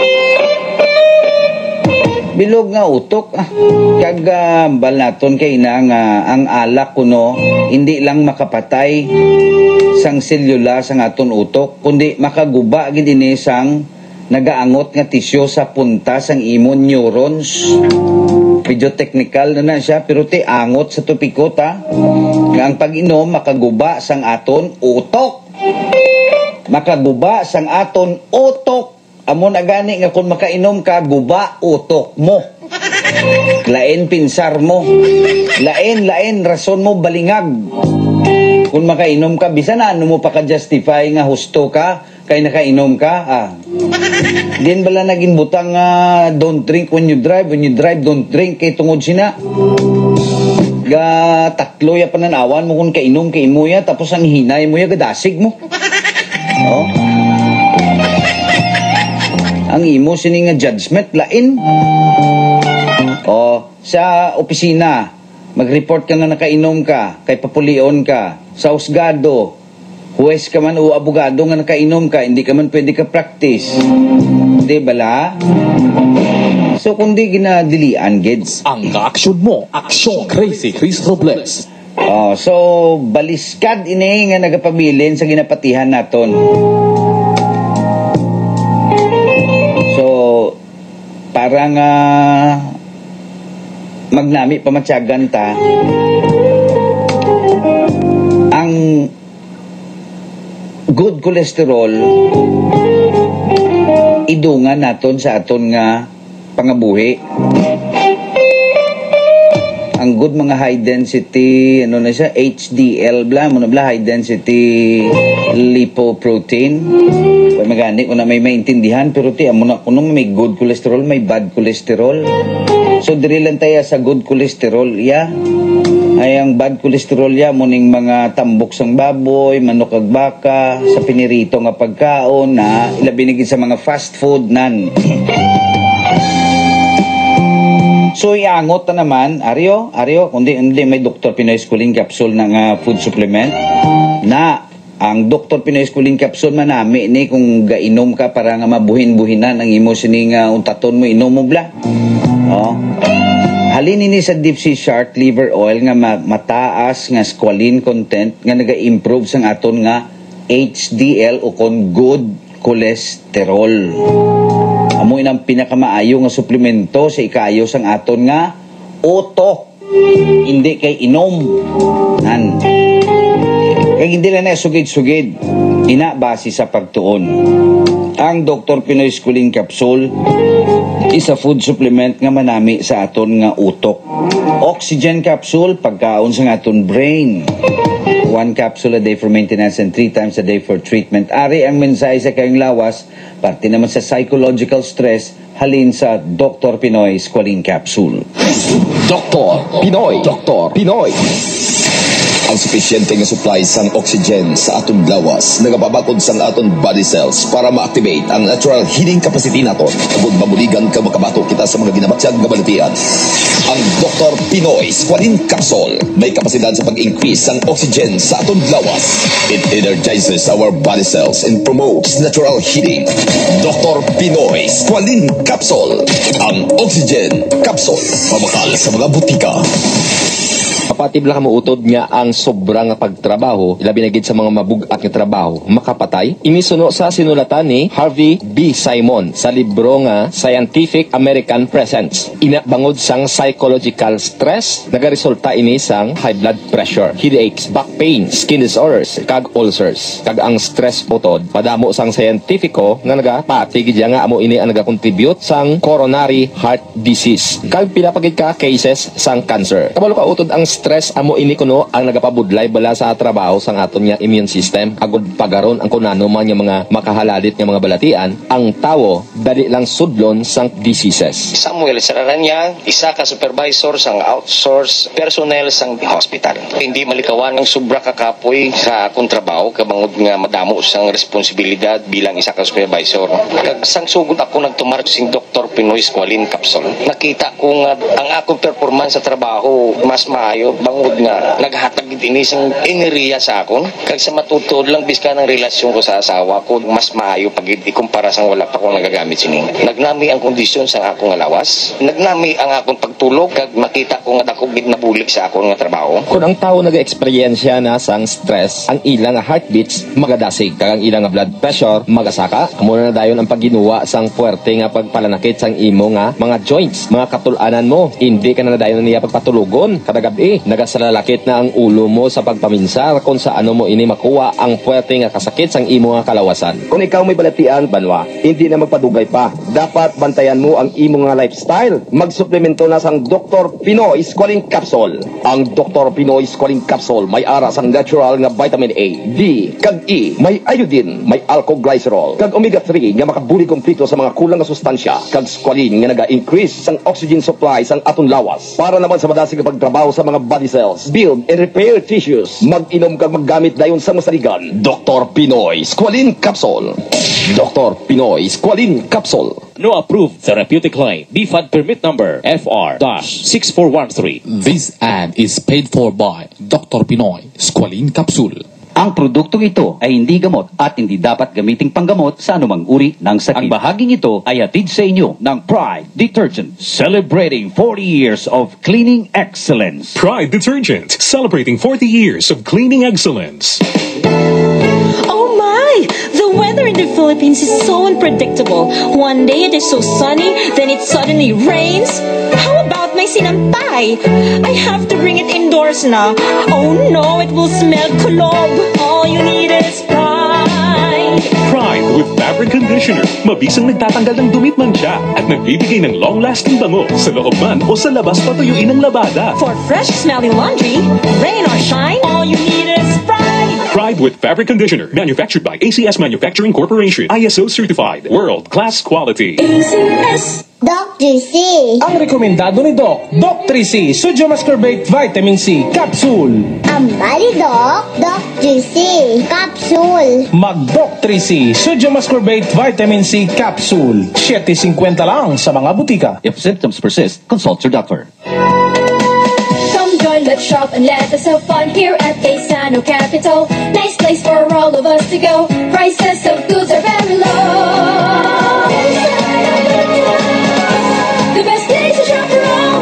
Bilog nga utok ah. Kag uh, balaton kay na nga ang alak kuno hindi lang makapatay sang selula sang aton utok, kundi makaguba gid ini sang nagaangot nga tisyo sa punta sang imong neurons. Medyo technical na na siya, pero ti angot sa topiko ta nga ang pag-inom makaguba sang aton utok. Makaguba sang aton utok. Amo na gani nga kung makainom ka, guba utok mo. Lain pinsar mo. Lain, lain, rason mo balingag. Kung makainom ka, bisan na ano mo pa ka-justify nga husto ka, kay nakainom ka, ah. Din bala naging butang uh, don't drink when you drive, when you drive, don't drink, kay tungod sina. Ga tatlo ya pananawan mo kung kainom, kay mo ya, tapos ang hinay mo ya, gadasig mo. No? Ang imo sini nga judgment lain. O sa opisina mag-report ka nga nakainom ka, kay papulion ka. Sa husgado, huwes ka man o abogado nga nakainom ka, hindi ka man pwede ka practice. Di bala? So kundi ginadilian gids. Ang ka-aksyon mo, aksyon Crazy Chris Robles. Oh, so baliskad ini nga nagapabilin sa ginapatihan naton. So parang uh, magnami pamatyagan ta ang good cholesterol idungan naton sa aton nga pangabuhi. Ang good mga high density ano na siya, H D L bla mo na bla, high density lipoprotein. Kaya magani ko na may maintindihan, pero ti amo na kuno may good cholesterol, may bad cholesterol. So diri lang tayo sa good cholesterol ya. Ay ang bad cholesterol ya muning mga tambok sang baboy, manok kag baka, sa pinirito nga pagkaon na ilabi na sa mga fast food nan. So iangot na naman, Aryo, Aryo, kundi hindi may Doctor Pinoy Schooling Capsule ng uh, food supplement na ang Doctor Pinoy Schooling Capsule manami ni kung gainom ka para nga mabuhin-buhinan ang imo sining uh, untaton mo inom mo bla. Oh. Halin ini sa deep sea shark liver oil nga ma mataas nga squalene content nga naga-improve sang aton nga H D L o kon good cholesterol. Amo inang pinakamaayo nga suplemento sa ikayo sang aton nga utok. Hindi kay inom. Nan. Kaya hindi lang na sugid-sugid. Ina base sa pagtuon. Ang Doctor Pinoy Schooling Capsule is a food supplement nga manami sa aton nga utok. Oxygen capsule pagkaon sa aton brain. One capsule a day for maintenance and three times a day for treatment. Ari ang mensahe sa kayong lawas, parte naman sa psychological stress, halin sa Doctor Pinoy Schooling Capsule. Doctor Pinoy, Doctor Pinoy. Ang sufisyente nga supply sang oxygen sa aton lawas nagapabakod sang aton body cells para ma-activate ang natural healing capacity naton. Agud mabuligan ka makabato kita sa mga ginabatyag nga balatian. Ang Doctor Pinoy Schooling Capsule may kapasidad sa pag-increase sang oxygen sa aton lawas. It energizes our body cells and promotes natural healing. Doctor Pinoy Schooling Capsule. Ang oxygen capsule pamakal sa mga butika. Kapatid lang mo utod nga ang sobrang pagtrabaho, ilabi na gid sa mga mabug-at nga trabaho, makapatay. Inisuno sa sinulatan ni Harvey B. Simon sa libro nga Scientific American Presence. Ina bangod sang psychological stress, nagaresulta ini sang high blood pressure, headaches, back pain, skin disorders, kag ulcers. Kag ang stress utod, padamo sang scientifico nga nagapati gid nga amo ini ang nagakontribute sang coronary heart disease. Kag pila pa gid ka cases sang cancer. Kabalo ka utod ang stress stress amo ini kuno ang nagapabudlay bala sa trabaho sang aton nga immune system. Agud pagaron ang kunano man nga mga makahalalit nga mga balatian, ang tawo dali lang sudlon sang diseases. Samuel Sararanya, isa ka supervisor sang outsource personnel sang hospital. Hindi malikawan ang sobra kakapoy sa akong trabaho kabangod nga madamo sang responsibilidad bilang isa ka supervisor. Kag sang sugod ako nagtumar sing Doctor Pinoy Squalene Capsule. Nakita ko nga ang akong performance sa trabaho mas maayo bangod nga naghatag ini sang enerhiya sa akon. Kag sa matutod lang biska ng relasyon ko sa asawa ko mas maayo pag ikumpara sang wala pa ko nagagamit sini. Nagnami ang kondisyon sa akong alawas. Nagnami ang akong pagtulog kag makita ko nga dako gid nabulig sa akong nga trabaho. Kung ang tao naga-eksperyensya na sang stress, ang ilang nga heartbeats magadasig, kag ang ilang nga blood pressure magasaka. Amo na dayon ang pagginuwa sang puwerte nga pagpalanakit sang imo nga mga joints, mga katulanan mo. Hindi ka na dayon niya pagpatulugon kada gabi. Nagasalalakit na ang ulo mo sa pagpaminsar kung sa ano mo ini makuha ang puwerte nga kasakit sang imo nga kalawasan. Kung ikaw may balatian, banwa, hindi na magpadugay pa. Dapat bantayan mo ang imo nga lifestyle. Magsuplemento na sang Doctor Pinoy Squalene Capsule. Ang Doctor Pinoy Squalene Capsule may ara sang natural nga vitamin A, D, kag E, may iodine, may alkoglycerol, kag omega three nga makabuli kumpleto sa mga kulang nga sustansya, kag squalene nga naga-increase sang oxygen supply sang aton lawas para naman sa madasig nga pagtrabaho sa mga body cells, build and repair tissues. Mag-inom kag maggamit dayon sa masaligan. Doctor Pinoy Squalene Capsule. Doctor Pinoy Squalene Capsule. No approved therapeutic claim. B F A D permit number F R six four one three. This ad is paid for by Doctor Pinoy Squalene Capsule. Ang produktong ito ay hindi gamot at hindi dapat gamiting panggamot sa anumang uri ng sakit. Ang bahaging ito ay hatid sa inyo ng Pride Detergent, celebrating forty years of cleaning excellence. Pride Detergent, celebrating forty years of cleaning excellence. Oh my! The weather in the Philippines is so unpredictable. One day it is so sunny, then it suddenly rains. How about my sinampay? I have to bring it indoors now. Oh no, it will smell kulob. All you need is Pride. Pride with fabric conditioner. Mabisang nagtatanggal ng dumit man siya at nagbibigay ng long-lasting bango sa loob man o sa labas patuyuin ng labada. For fresh smelling laundry, rain or shine, all you need is Pride. Pride with fabric conditioner. Manufactured by A C S Manufacturing Corporation. I S O certified. World-class quality. A C S. Doc G C. Ang rekomendado ni Doc, Doc three C, Sodium Ascorbate Vitamin C Capsule. Ang bali, Doc, Doc G C Capsule. Mag Doc three C, Sodium Ascorbate Vitamin C Capsule. seven fifty lang sa mga butika. If symptoms persist, consult your doctor. Come join, let's shop and let us have fun here at Gaisano Capital. Nice place for all of us to go. Prices of goods are very low. The best place to shop for all.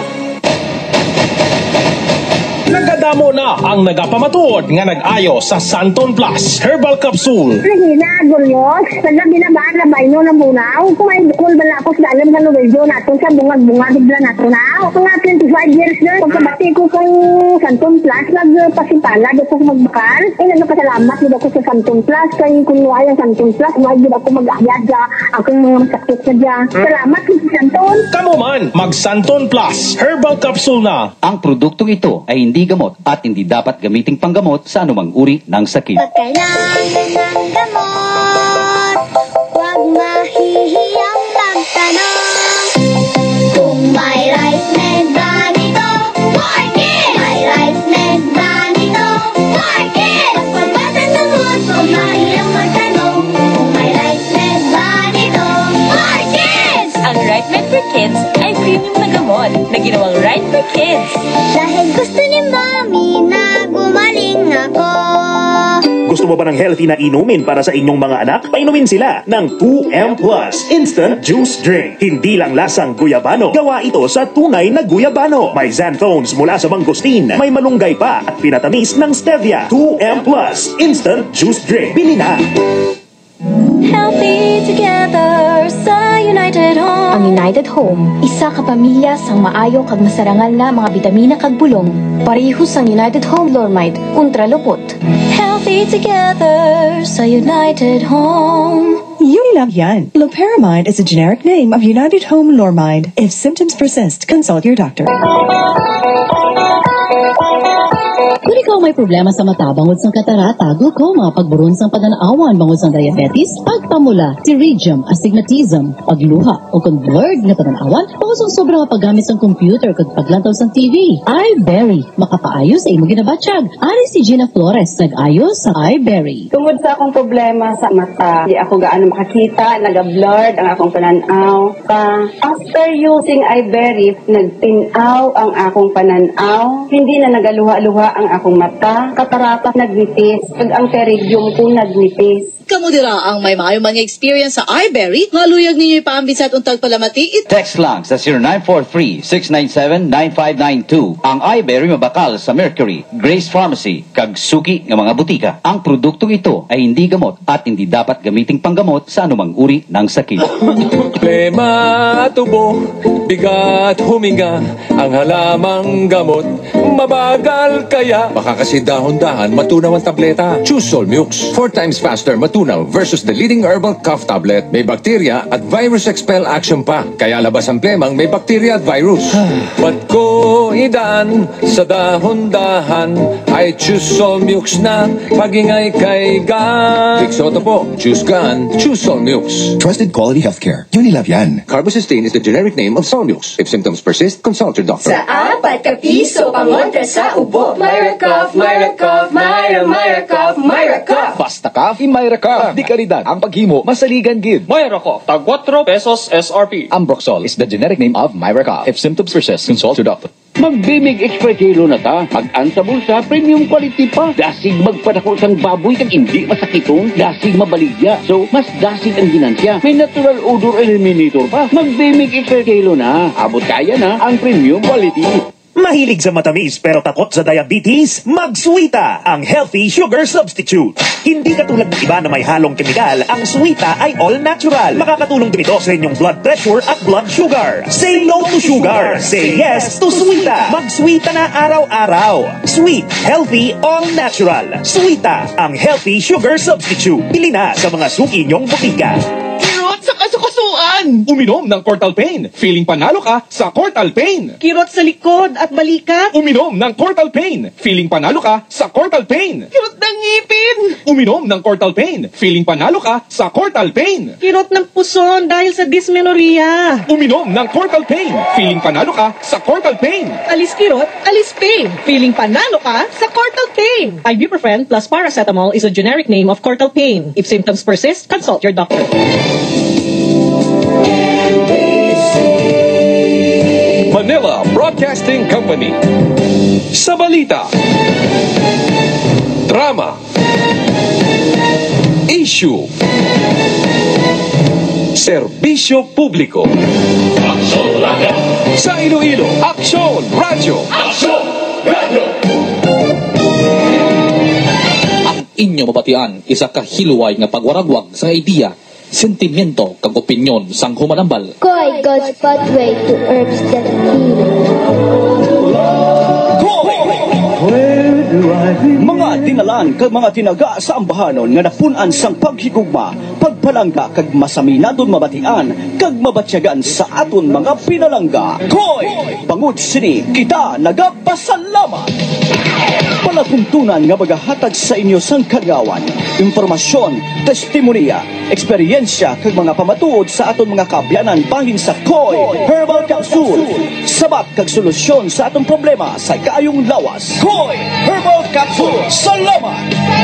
Nagadamo na ang nagapamatuod nga nag-ayo sa Santon Plus Herbal Capsule. Regina, Gulyos, nagabi na ba na ba inyo na bunaw? Kung may bukol ba na ako sa alam ka nuwelyo natin sa bungag-bunga bigla natin na. Mga twenty-five years na, pagkabati ko kang Santon Plus, nagpasipala dito sa magbakal. Eh, nagpasalamat dito ako sa Santon Plus. Kaya kung nuway ang Santon Plus, nuway dito ako mag-ayad dya. Akong mga masakit na dya. Salamat sa Santon. Kamu man, mag Santon Plus Herbal Capsule na. Ang produktong ito ay hindi gamot at hindi dapat gamiting panggamot sa anumang uri ng sakit. Pag kailangan ng gamot, huwag mahihiyang magtanong. Kung may rice med ba nito, Market! May rice med ba nito, Market! Pagpapatan ng mood, huwag mahihiyang magtanong. Kung may rice med ba nito, Market! Ang Right Med for Kids ay premium na gamot na ginawang Right for Kids. Dahil gusto ni Mami na gumaling ako. Gusto mo ba ng healthy na inumin para sa inyong mga anak? Painumin sila ng two M Plus Instant Juice Drink. Hindi lang lasang guyabano. Gawa ito sa tunay na guyabano. May xanthones mula sa mangosteen. May malunggay pa at pinatamis ng stevia. two M Plus Instant Juice Drink. Bili na! Healthy together sa United Home. Ang United Home, isa ka pamilya sang maayo kag masarangal nga mga bitamina kag bulong. Parehos sang United Home Lormide kontra lupot. Healthy together sa United Home. Yun lang yan. Loperamide is a generic name of United Home Lormide. If symptoms persist, consult your doctor. may problema sa mata, bangod sang katarata, glaucoma, pagburon sang padanaawan, bangod sang diabetes, pagpamula, pterygium, astigmatism, pagluha, o kung blurred na padanaawan, bangod sang sobrang paggamit sang computer kag paglantaw sang T V. iBerry, makapaayos sa imong ginabatsyag. Ari si Gina Flores, nag-ayos sa iBerry. Tungod sa akong problema sa mata, di ako gaano makakita, naga-blurred ang akong pananaw. Pa, after using iBerry, nagtinaw ang akong pananaw, hindi na nagaluha-luha ang akong mata, katarata nagnipis, pag ang pterygium ko nagnipis. Kamu dira ang may maayo mga experience sa iBerry, nga luyag ninyo ipaambit sa atong tagpalamati. Text lang sa zero nine four three, six nine seven, nine five nine two. Ang iBerry mabakal sa Mercury, Grace Pharmacy, kag suki nga mga butika. Ang produktong ito ay hindi gamot at hindi dapat gamiting panggamot sa anumang uri ng sakit. Problema tubo, bigat huminga, ang halamang gamot, mabagal kaya. Baka kasi dahon-dahan matunaw ang tableta. Choose Solmux, four times faster matunaw versus the leading herbal cough tablet. May bacteria at virus expel action pa. Kaya labas ang plemang may bacteria at virus. Ba't ko idaan sa dahon-dahan, ay choose Solmux na pagingay kay gan. Big Soto po, choose gan, choose Solmux. Trusted quality healthcare. Unilab yan. Carbocysteine is the generic name of Solmux. If symptoms persist, consult your doctor. Sa apat ka piso, pangontra sa ubo. Myra Cough, Myra Cough, Myra, Myra Cough, Myra Cough. Basta Cough, in Myra Cough. Di kalidad ang paghimo, masaligan gid. Myra Cough, tag four pesos S R P. Ambroxol is the generic name of Myra Cough. If symptoms persist, consult your doctor. Magbimig extra kilo na ta. Pag-an sa bulsa, premium quality pa. Dasig magpadako sang baboy kag hindi masakiton. Dasig mabaligya. So, mas dasig ang ginansya. May natural odor eliminator pa. Magbimig extra kilo na. Abot kaya na ang premium quality. Mahilig sa matamis pero takot sa diabetes? Mag-Suita, ang healthy sugar substitute. Hindi katulad ng iba na may halong kemikal, ang Suita ay all-natural. Makakatulong din ito sa inyong blood pressure at blood sugar. Say no to sugar. Say yes to Suita. Mag-Suita na araw-araw. Sweet, healthy, all-natural. Suita, ang healthy sugar substitute. Pili na sa mga suki nyong butika. Kirot sa kasukasuan! Uminom ng Cortal Pain. Feeling panalo ka sa Cortal Pain. Kirot sa likod at balikat. Uminom ng Cortal Pain. Feeling panalo ka sa Cortal Pain. Kirot ng ngipin. Uminom ng Cortal Pain. Feeling panalo ka sa Cortal Pain. Kirot ng puson dahil sa dysmenorrhea. Uminom ng Cortal Pain. Feeling panalo ka sa Cortal Pain. Alis kirot, alis pain. Feeling panalo ka sa Cortal Pain. Ibuprofen plus paracetamol is a generic name of Cortal Pain. If symptoms persist, consult your doctor. Manila Broadcasting Company. Sa balita, drama, issue, serbisyo publiko. Aksyon Radio. Sa Iloilo, Aksyon Radio. Aksyon Radio. Ang inyo mabatian, isa ka hiluway nga pagwaragwag sa idea, sentimiento kag opinyon sang humanambal. Koi, God's pathway to herbs that heal. Mga dinalan kag mga tinaga sa ambahanon nga napunan sang paghigugma, pagpalangga kag masaminadon mabatian kag mabatyagan sa aton mga pinalangga. Koy! Bangod sini kita nagapasalamat. Palatuntunan nga magahatag sa inyo sang kagawan, impormasyon, testimonya, eksperyensya kag mga pamatuod sa aton mga kabyanan bahin sa Koy Herbal Capsule. Sabat kag solusyon sa atong problema sa kaayong lawas. Koy Herbal Capsule. Salamat!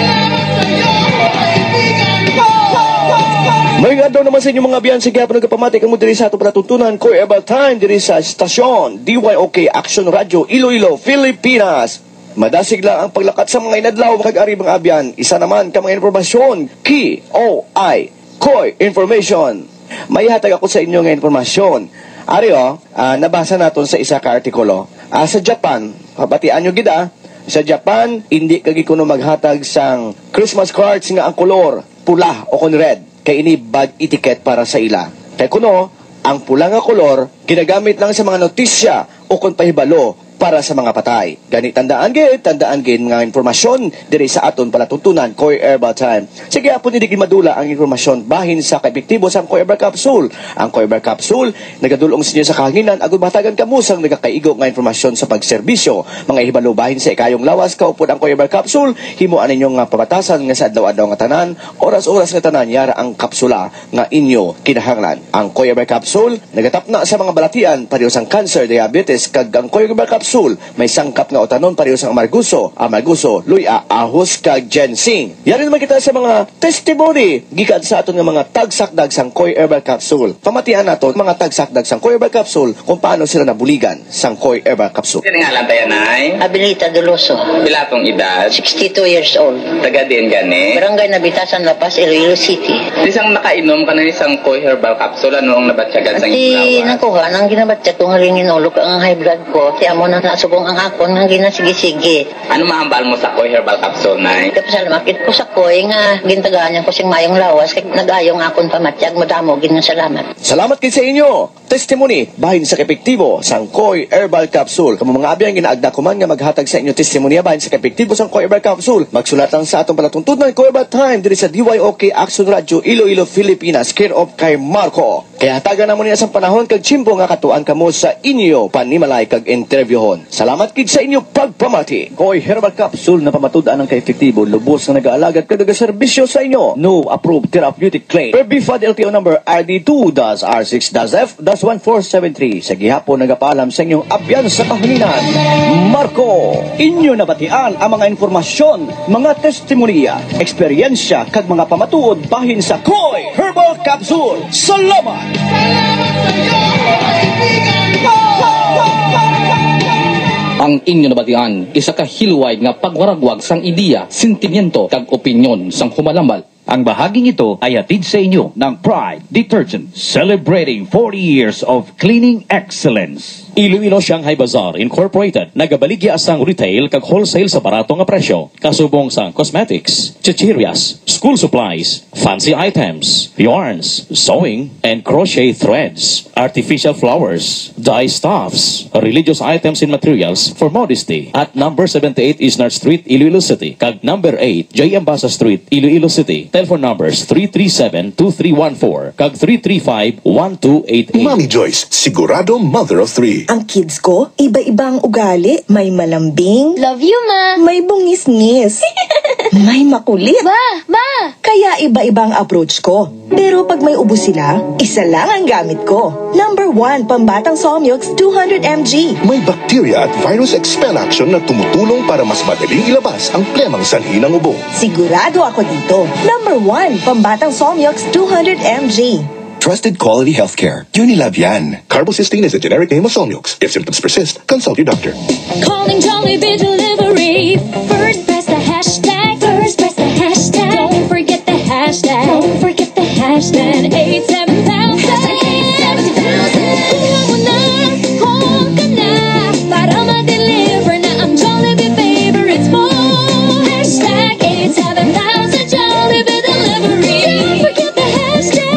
May nga daw naman sa inyong mga biyan sa Gapon nagkapamatik ang mo diri sa atong palatuntunan Koy Herbal Time diri sa stasyon D Y O K Action Radio Iloilo, Pilipinas. Madasig lang ang paglakat sa mga inadlaw kag ari mga abyan. Isa naman ka mga informasyon. K O I Koy Information. May hatag ako sa inyo nga informasyon. Ari o, uh, nabasa naton sa isa ka artikulo. Uh, sa Japan, pabatian nyo gida, sa Japan, hindi kagi kuno maghatag sang Christmas cards nga ang kolor pula o kon red. Kay ini bad etiquette para sa ila. Kay kuno, ang pula nga kolor, ginagamit lang sa mga notisya o kon pahibalo para sa mga patay. Gani tandaan gid, tandaan gid nga informasyon diri sa aton palatuntunan Koy Herbal Time. Sige apon hindi gid madula ang informasyon bahin sa kaepektibo sa Koy Herbal Capsule. Ang Koy Herbal Capsule nagadulong sa inyo sa kahanginan agud matagan kamusang nagakaigo nga informasyon sa pagserbisyo. Mga hibalo bahin sa ikayong lawas kaupod ang Koy Herbal Capsule, himuan ninyo nga pabatasan nga sa adlaw-adlaw nga tanan, oras-oras nga tanan yara ang kapsula nga inyo kinahanglan. Ang Koy Herbal Capsule nagatapna sa mga balatian pareho sang cancer, diabetes kag ang Koy Herbal Capsule may sangkap nga utanon pareho sang amarguso, amarguso, luya, ahos kag ginseng. Yari naman kita sa mga testimony gikan sa aton nga mga tagsakdag sang Koy Herbal Capsule. Pamatian nato mga tagsakdag sang Koy Herbal Capsule kung paano sila nabuligan sang Koy Herbal Capsule. Kaya nga lang tayo, Nay? Abilita Doloso. Pila tong edad? sixty-two years old. Taga din gani? Barangay Nabitasan, La Paz, Iloilo City. Isang nakainom ka na isang Koy Herbal Capsule, ano ang nabatsyagan sa Ati, nakuha, nang ginabatya ko nga ringin ulok ang high blood ko. Ti amo na nasubong ang akon nga ginasigi-sige. Ano mahambal mo sa Koy Herbal Capsule, Nay? Kapasalamakit ko sa Koy nga gintagaan ko sing mayong lawas kay nagayong akon pamatyag madamo gin nga salamat. Salamat kid sa inyo. Testimony bahin sa epektibo sang Koy Herbal Capsule. Kamo mga abiyang ginaagda ko man nga maghatag sa inyo testimony bahin sa epektibo sang Koy Herbal Capsule. Magsulat lang sa atong palatuntunan Koy Herbal Time diri sa D Y O K Action Radio Iloilo, Pilipinas, care of kay Marco. Kaya hatagan na mo niya sa panahon kag chimpo nga katuan kamo sa inyo panimalay kag interviewon. Salamat kid sa inyo pagpamati. Koy Herbal Capsule na pamatud-an ang kaefektibo lubos nga nag-aalagad kag nagaserbisyo sa inyo. No approved therapeutic claim. Per B F A D L T O number R D two R six F one four seven three. Sa gihapon nagapaalam sa inyong abyan sa kahanginan, Marco. Inyo nabatian ang mga informasyon, mga testimonya, eksperyensya kag mga pamatuod bahin sa Koy Herbal Capsule. Salamat! Ang inyo nabatian, isa ka hilway nga pagwaragwag sang ideya, sentimiento kag opinyon sang humalambal. Ang bahaging ito ay hatid sa inyo ng Pride Detergent, celebrating forty years of cleaning excellence. Iloilo Shanghai Bazaar Incorporated nagabaligya asang retail kag wholesale sa barato nga presyo kasubong sang cosmetics, chichirias, school supplies, fancy items, yarns, sewing and crochet threads, artificial flowers, dye stuffs, religious items and materials for modesty at number seventy-eight Isnard Street, Iloilo City kag number eight J M Basa Street, Iloilo City. Telephone numbers three three seven, two three one four kag three three five, one two eight eight. Mami Joyce, sigurado mother of three. Ang kids ko, iba-ibang ugali. May malambing. Love you, ma. May bungis-ngis. May makulit. Ma, ma. Kaya iba-ibang approach ko. Pero pag may ubo sila, isa lang ang gamit ko. Number one, Pambatang Somyox two hundred milligrams. May bacteria at virus expel action na tumutulong para mas madaling ilabas ang plemang sanhi ng ubo. Sigurado ako dito. Number one, Pambatang Somyox two hundred milligrams. Trusted quality healthcare. Unilab yan. Carbocysteine is a generic name of Somniox. If symptoms persist, consult your doctor. Calling Jollibee Delivery. First press the hashtag. First press the hashtag. Don't forget the hashtag. Don't forget the hashtag. eight seven thousand. Hashtag eight seven thousand. Kuha mo na. Call ka na. Para ma-deliver na ang Jollibee favorites mo. Hashtag eight seven thousand. Jollibee Delivery. Don't forget the hashtag.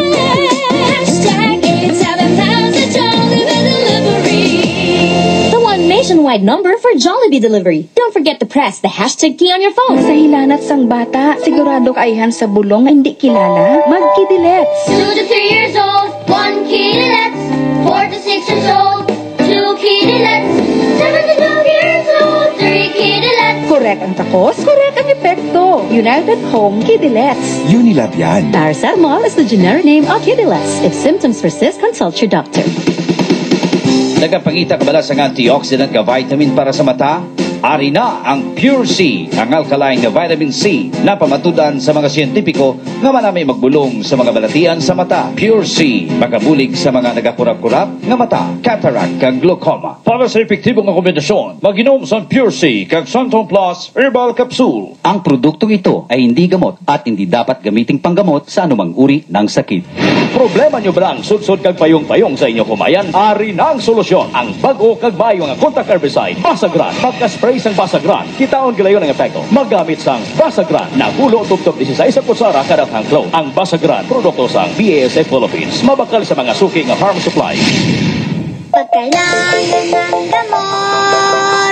Nationwide number for Jollibee Delivery. Don't forget to press the hashtag key on your phone. Sa hilanat sang bata, sigurado kaihan sa bulong na hindi kilala, mag-kidilets. Two to three years old, one kidilets. Four to six years old, two kidilets. Seven to twelve years old, three kidilets. Correct ang takos, correct ang epekto. United Home Kidilets. Unilab yan. Paracetamol is the generic name of Kidilets. If symptoms persist, consult your doctor. Nagapangita kabala sa antioxidant nga vitamin para sa mata? Ari na ang Pure C, ang alkaline nga vitamin C na pamatudan sa mga siyentipiko nga manami magbulong sa mga balatian sa mata. Pure C, makabulig sa mga nagakurap-kurap nga mata, cataract kag glaucoma. Para sa epektibong kombinasyon, mag-inom sa Pure C kag Santon Plus Herbal Capsule. Ang produktong ito ay hindi gamot at hindi dapat gamiting panggamot sa anumang uri ng sakit. Problema nyo ba ang sudsod kag payong-payong sa inyo kumayan? Ari na ang solusyon. Ang bago kag bayo nga contact herbicide, Basagran. Pagka-spray sang Basagran, kitaon gilayon ang epekto. Maggamit sang Basagran na ulo tubtob sixteen sa kutsara kada hangklo. Ang Basagran, produkto sang B A S F Philippines. Mabakal sa mga suki nga farm supply. Pag kailangan ng gamot,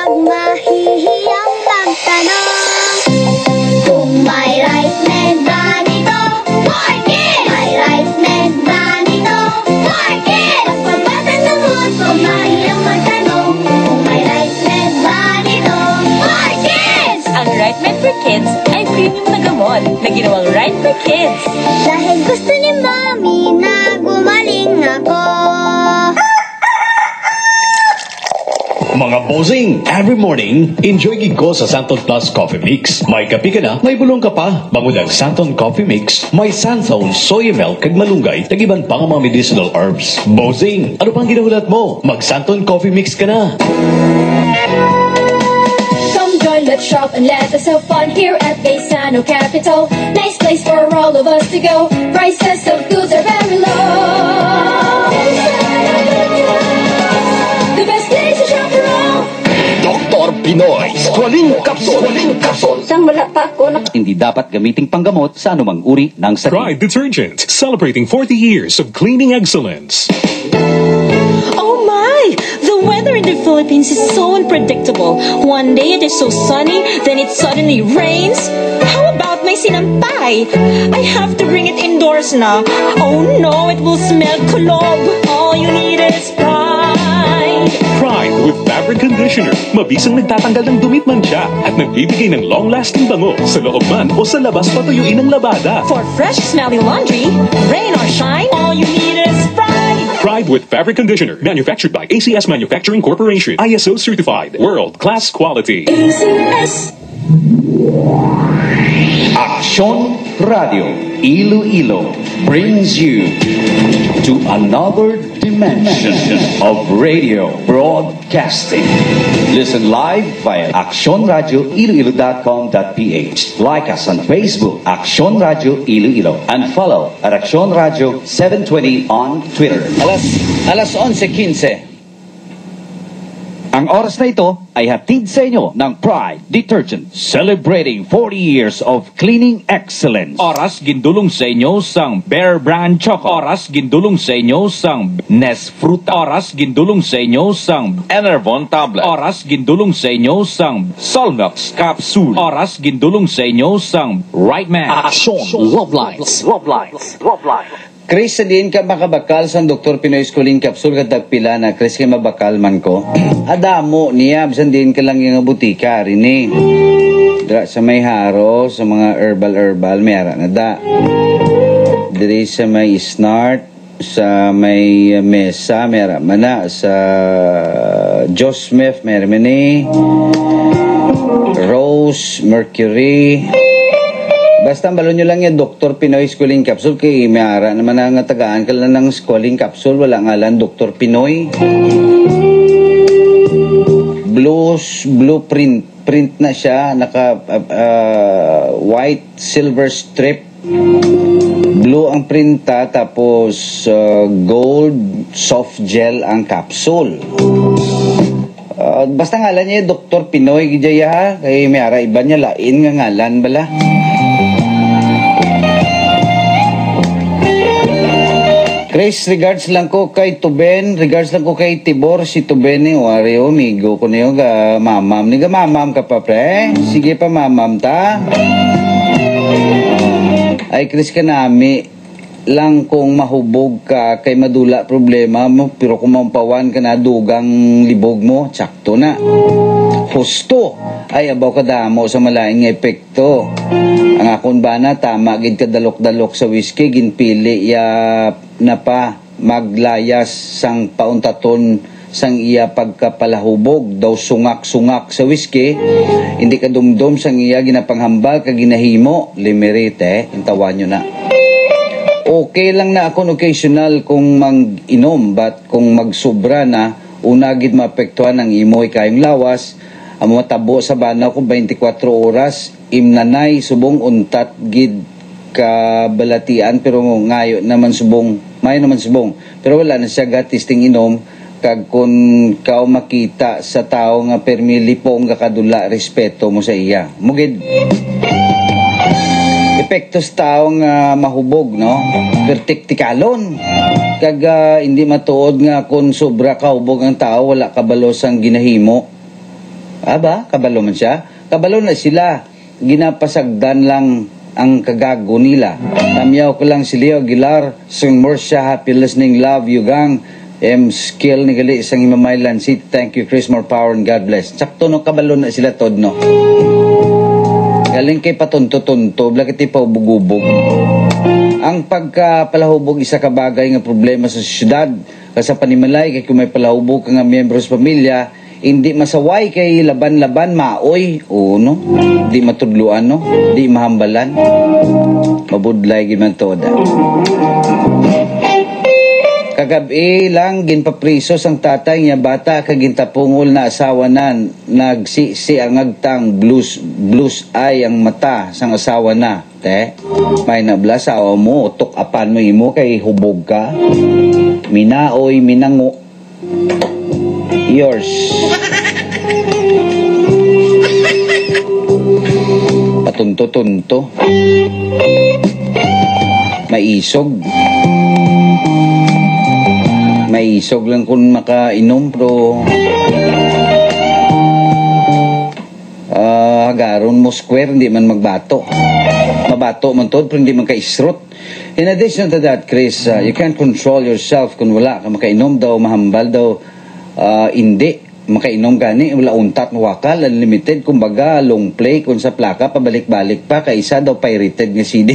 Huwag mahihiyang magtanong. Kung may rice med ba nito? For kids! May rice med ba nito? For kids! Ang pagbatang gamot, huwag mahihiyang magtanong. Kung may rice med ba nito? For kids! Ang Right Med for Kids ay premium na gamot na ginawang right for kids. Dahil gusto ni Mami na gumaling ako. Mga bossing, every morning, enjoy gig ko sa Santon Plus Coffee Mix. May kape ka na, may bulong ka pa. Bangod ang Santon Coffee Mix, may Santon soy milk kag malunggay, tagiban pa nga mga medicinal herbs. Bossing, ano pang ginahulat mo? Mag Santon Coffee Mix ka na. Come join, let's shop and let us have fun here at Gaisano Capital. Nice place for all of us to go. Prices of goods are very low. The best place to shop for all. Doktor Pinoy Squalene Capsule. Squalene Capsule. Sang wala pa ako na... Hindi dapat gamiting panggamot sa anumang uri ng sakit. Pride Detergent, celebrating forty years of cleaning excellence. Oh my! The weather in the Philippines is so unpredictable. One day it is so sunny, then it suddenly rains. How about my sinampay? I have to bring it indoors now. Oh no, it will smell kulob. All you need is Pride. Pride with fabric conditioner. Mabisang nagtatanggal ng dumit man siya at nagbibigay ng long-lasting bango sa loob man o sa labas patuyuin ng labada. For fresh smelling laundry, rain or shine, all you need is Pride. Pride with fabric conditioner, manufactured by A C S Manufacturing Corporation, I S O certified, world-class quality. A C S. Aksyon Radio Iloilo brings you to another dimension of radio broadcasting. Listen live via aksyon radio iloilo dot com dot p h. Like us on Facebook, Aksyon Radio Iloilo, and follow at Aksyon Radio seven twenty on Twitter. Alas, alas onse quince. Ang oras na ito ay hatid sa inyo ng Pride Detergent, celebrating forty years of cleaning excellence. Oras gindulong sa inyo sang Bear Brand Choco. Oras gindulong sa inyo sang Nesfruta. Oras gindulong sa inyo sang Enervon Tablet. Oras gindulong sa inyo sang Solnox Capsule. Oras gindulong sa inyo sang Right Man. Aksyon, Love Lines. Love lines. Love lines. Chris, sandiin ka makabakal sa Doktor Pinoy Squalene Capsule kadag pila na Chris kay mabakal man ko. Adamo niya, sandiin ka lang yung butika rin eh. Dra sa may haro, sa mga herbal-herbal, may ara na da. Diri sa may snart, sa may mesa, may ara man na. Sa Josmef, may ara man eh. Rose, Mercury. Basta balon nyo lang yung Doktor Pinoy Squalene Capsule kay may ara naman na nga tagaan ka lang ng Squalene Capsule, wala nga lang Doktor Pinoy. Blues, blueprint, print na siya, naka uh, uh, white silver strip. Blue ang printa, tapos uh, gold soft gel ang capsule. Uh, basta ngalan niya Doktor Pinoy gidya ha, kay may ara iba niya lain nga ngalan bala. Chris, regards lang ko kay Tuben, regards lang ko kay Tibor, si Tuben ni Wario, migo ko na yung ga mamam. Ni ga mamam ka pa, pre? Sige pa mamam ta. Ay, Chris, kanami lang kung mahubog ka kay madula problema mo, pero kung mampawan ka na dugang libog mo, tsakto na. Husto ay abaw kadamo sa malaing epekto. Ang akon ba na tama gid kadalok-dalok sa whiskey ginpili ya na pa maglayas sang pauntaton sang iya pagkapalahubog daw sungak-sungak sa whiskey hindi kadumdum sang iya ginapanghambal kag ginahimo limerite intawan nyo na. Okay lang na akong occasional kung mag-inom but kung magsobra na una gid maapektuhan ang imoy kayong lawas. Ang matabo sa bana ko twenty-four oras imnanay subong untat gid kabalatian pero ngayo naman subong mayo naman subong pero wala na siya gatisting inom kag kun kao makita sa tao nga permilipong kakadula respeto mo sa iya mugid epektos tao nga mahubog no pertiktikalon kag uh, hindi matuod nga kun sobra kahubog ang tao wala kabalo sang ginahimo Aba, kabalo man siya. Kabalo na sila. Ginapasagdan lang ang kagago nila. Tamyaw ko lang si Leo Aguilar, Sung Morsha, happy listening, love you gang. M. Skill ni gali isang Himamaylan City. Thank you, Chris, more power and God bless. Sakto no, kabalo na sila tod no. Galing kay patunto-tunto, blakit pa ubog-ubog. Ang pagkapalahubog isa ka bagay nga problema sa syudad. Kasi panimalay kay kung may palahubog ka nga miyembro sa pamilya, hindi masaway kay laban-laban, maoy, o no? Di matudluan, no? Di mahambalan. Mabudlay giman to da. Kagabi lang ginpaprisos ang tatay niya bata kagintapungol na asawa na nagsisi ang agtang blues blues ay ang mata sang asawa na te may nabla sa awa mo utok apan mo imo kay hubog ka minaoy minango yours patunto-tunto maisog maisog lang kung makainom pero uh, hagaron mo square hindi man magbato mabato man to pero hindi man ka-isrot. In addition to that, Chris, uh, you can't control yourself kung wala ka makainom daw mahambal daw uh, hindi makainom gani wala untat wakal unlimited kumbaga long play kung sa plaka pabalik-balik pa kaysa daw pirated nga C D.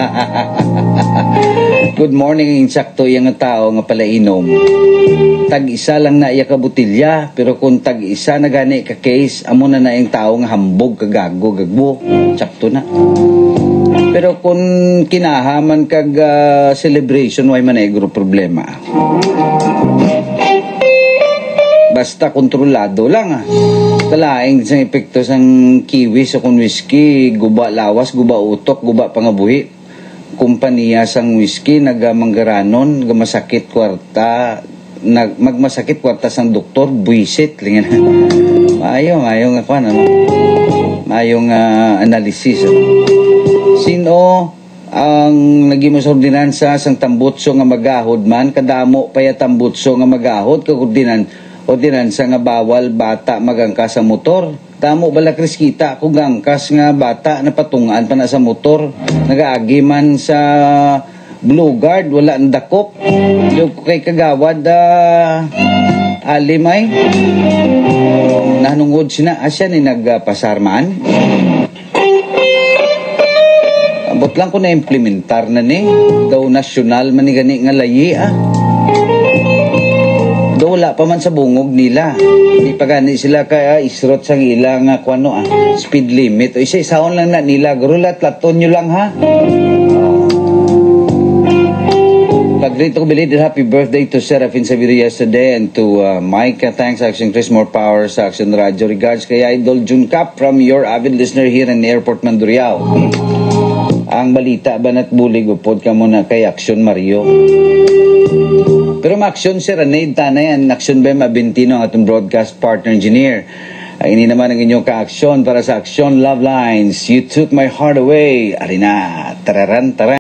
Good morning, insakto yung tao nga pala inom. Tag-isa lang na iya ka butilya, pero kung tag-isa na gani ka case, amo na na yung tao nga hambog, kagago, gagbo. Sakto na. Pero kung kinahaman kag uh, celebration, way manegro problema. Basta kontrolado lang ah. Talaing sa epekto sang kiwi sa kung whiskey, guba lawas, guba utok, guba pangabuhi. Kumpanya sang whiskey nagamanggaranon gamasakit kwarta nag magmasakit kwarta sang doktor buisit lingan maayo maayo nga kuan ano maayong uh, analysis ano. Sino ang nagimo sa ordinansa sang tambutso nga magahod man kadamo paya tambutso nga magahod kag ordinan ordinansa nga bawal bata magangkas sa motor. Tamo bala Chris kita kung gangkas nga bata na patungaan pa na sa motor nagaagi man sa Blue Guard wala ang dakop yung kay kagawad uh, alimay nanungod sina asya ni nagpasarman abot lang ko na implementar na ni daw nasyonal man ni gani nga layi ah wala pa man sa bungog nila. Hindi pa gani sila kaya isrot sang ilang uh, kuano ah, speed limit. O isa-isaon lang na nila. Gurulat, laton nyo lang ha. Pag-rito ko belated happy birthday to Serafin Sabido yesterday and to uh, Mike. Thanks Action Chris, more power sa Action Radio. Regards kay Idol Jun Cap from your avid listener here in Airport Mandurriao. Ang balita ba na't bulig upod ka muna kay Action Mario. Pero ma-action si Renade Tanayan, action ba Mabintino ang atong broadcast partner engineer. Ay ini naman ang inyong ka-aksyon para sa Action Love Lines. You took my heart away. Arina, tararan, taran.